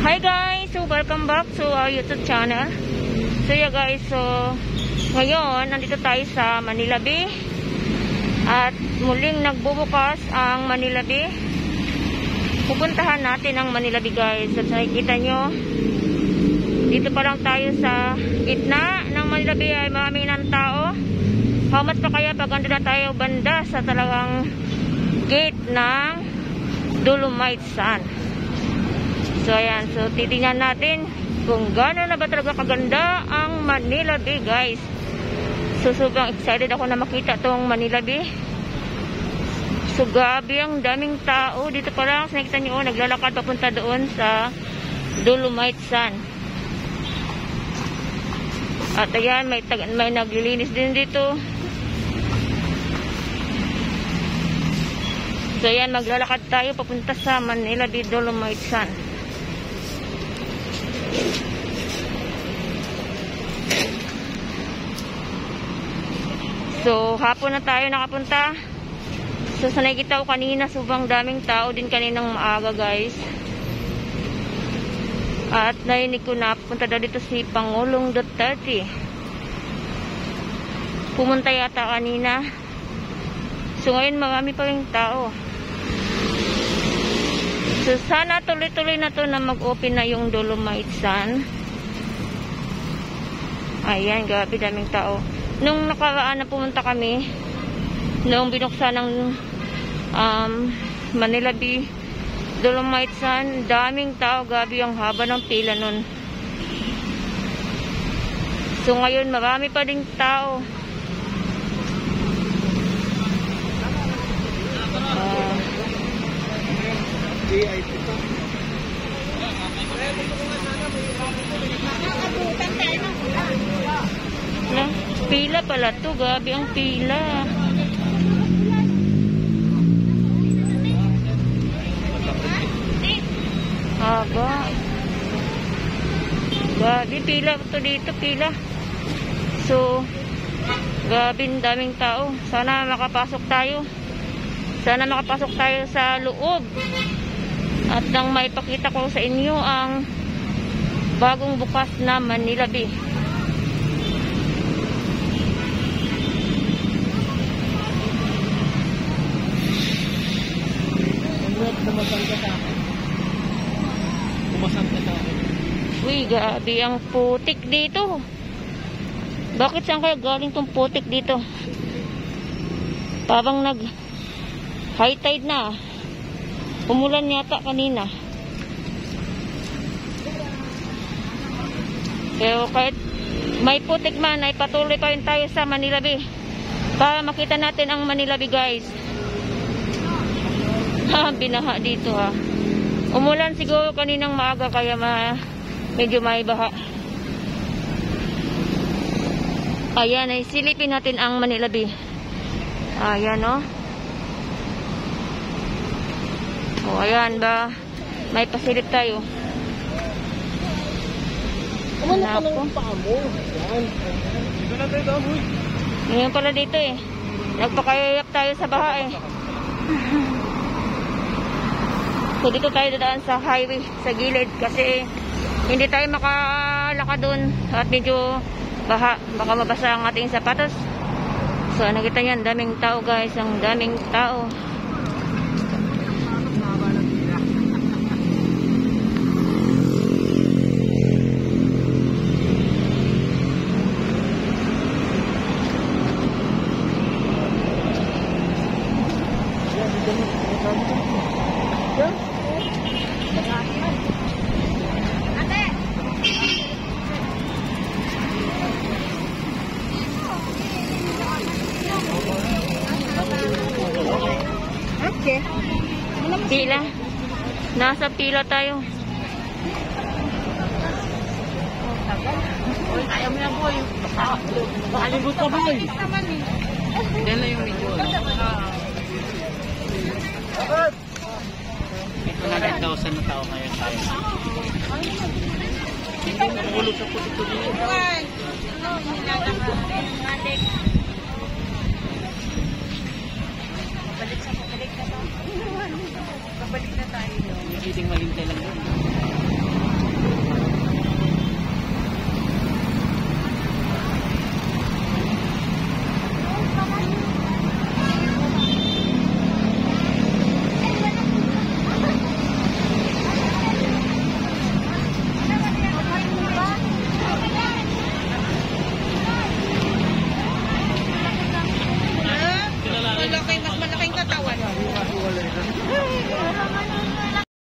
Hi guys! So welcome back to our YouTube channel. So yeah guys, so ngayon nandito tayo sa Manila Bay. At muling nagbubukas ang Manila Bay. Pupuntahan natin ang Manila Bay guys. At nakikita nyo, dito pa lang tayo sa gitna ng Manila Bay ay maraming ng tao. How much pa kaya pag ando na tayo banda sa talagang gate ng Dolomite Sand. So ayan, so titingnan natin kung gano'n na ba talaga kaganda ang Manila Bay guys. So sobrang excited ako na makita tong Manila Bay. So gabi ang daming tao. Dito pa lang, nakita nyo, naglalakad papunta doon sa Dolomite Sand. At ayan, may naglilinis din dito. So ayan, maglalakad tayo papunta sa Manila Bay Dolomite Sand. So, hapon na tayo nakapunta. So, sa nakikita ko kanina, sobrang daming tao din kaninang maaga, guys. At narinig ko na punta daw dito si Pangulong Duterte. Pumunta yata kanina. So, ngayon marami pa ring tao. So, sana tuloy-tuloy na to na mag-open na yung Dolomite Sand. Ayan, grabe daming tao. Nung nakaraan na pumunta kami, nung binuksan ng Manila Bay Dolomite Sand, daming tao, gabi ang haba ng pila nun. So ngayon marami pa ding tao. Pila pala to, gabi ang pila. Haba. Gabi, pila to dito, pila. So, gabi, daming tao. Sana makapasok tayo. Sana makapasok tayo sa loob. At nang maipakita ko sa inyo ang bagong bukas na Manila Bay. Uy, gabi ang putik dito. Bakit saan kaya galing tong putik dito? Parang nag high tide na. Umulan yata kanina. Pero kahit may putik man, ay patuloy pa rin tayo sa Manila Bay para makita natin ang Manila Bay guys. Binaha dito ha. Umulan siguro kaninang maaga kaya medyo may baha. Ayan, ay silipin natin ang Manila Bay. Ayan o. O ayan ba, may pasilip tayo. Ano ka ng paa mo? Yan. Dito na tayo damoy. Ngayon pala dito eh. Nagpakayayak tayo sa baha eh. So dito tayo dadaan sa highway, sa gilid kasi hindi tayo makalakad doon at medyo baha, baka mabasa ang ating sapatos. So nakita niyan, daming tao guys, ang daming tao. Pila. Nasa pila tayo. Ayaw mo na boy. Makalibot ka boy. Yan na yung video. Ito na 9,000 na tao ngayon tayo. Hindi na mahulog sa puto dito. Balik na tayo. Pwedeng malintay lang yun.